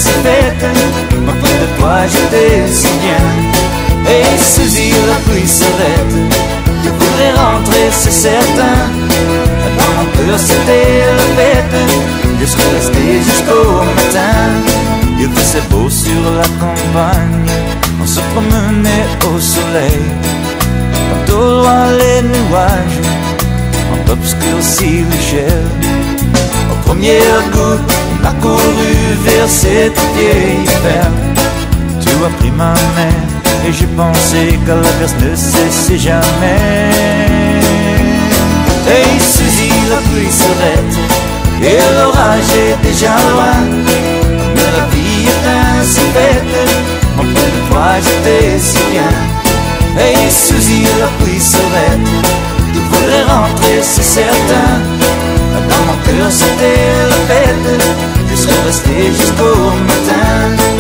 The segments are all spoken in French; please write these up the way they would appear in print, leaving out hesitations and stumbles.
si bête, mais près de toi j'étais si bien. Et Suzie, la pluie s'arrête, je voudrais rentrer, c'est certain. Dans mon cœur c'était la fête, je serais resté jusqu'au matin. Il faisait beau sur la campagne, on se promenait au soleil. Quand au loin les nuages ont obscurci l'échelle. Aux premières gouttes, on a couru vers cette vieille ferme. Tu as pris ma main et j'ai pensé que la verse ne cessait jamais. Hey Suzie, la pluie s'arrête et l'orage est déjà loin. Mais la vie est ainsi faite, mon près de toi j'étais si bien. Hey Suzie, la pluie s'arrête, je voudrais rentrer, c'est certain. Dans mon cœur c'était la fête, je serais resté jusqu'au matin.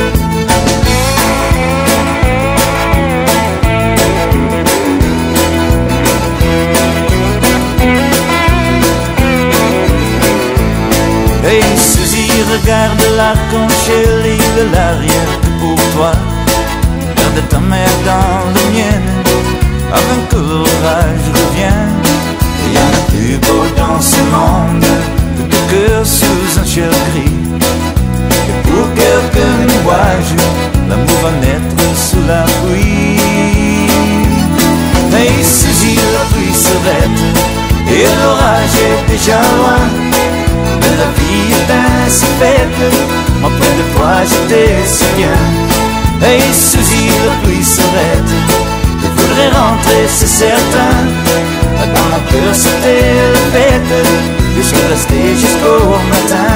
Hey Suzie, regarde l'arc-en-ciel, il est l'arrière que pour toi. Garde ta main dans la mienne, avant que l'orage revienne. Il y en a plus beau dans ce monde que de cœur sous un ciel gris. Et pour quelques nuages, l'amour va naître sous la pluie. Hey Suzie, la pluie s'arrête et l'orage est déjà loin. Mais la vie est ainsi faite, moi près de toi j'étais si bien. Hey Suzie, la pluie s'arrête, je voudrais rentrer, c'est certain. Dans mon cœur c'était la fête, je serais resté jusqu'au matin.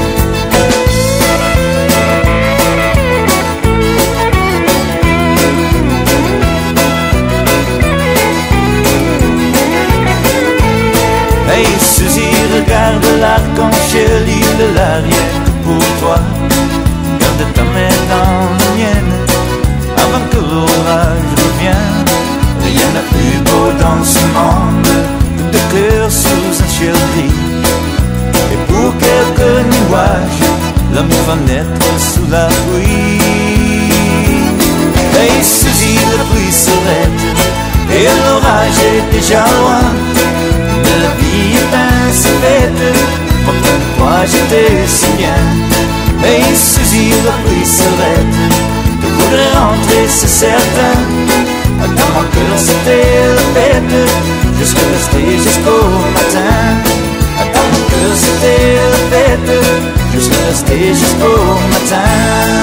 Hey Suzie, regarde l'arc-en-ciel, il est l'arrière que pour toi. Garde ta main dans la mienne, avant que l'orage revienne. Rien n'a plus beau dans ce monde que de cœur sous un ciel gris. Et pour quelques nuages, l'amour va naître sous la pluie. Hey Suzie, la pluie s'arrête et l'orage est déjà loin. Mais la vie est ainsi faite, moi près de toi j'étais si bien. Hey Suzie, la pluie s'arrête, je voudrais rentrer, c'est certain. Dans mon cœur c'était la fête, je serais resté jusqu'au matin. Dans mon cœur c'était la fête, je serais resté jusqu'au matin.